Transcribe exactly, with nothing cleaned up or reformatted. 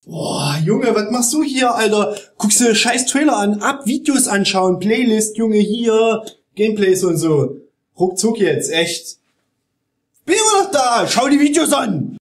Boah, Junge, was machst du hier, Alter? Guckst du scheiß Trailer an, ab, Videos anschauen, Playlist, Junge, hier, Gameplays und so. Ruckzuck jetzt, echt. Bin immer noch da, schau die Videos an!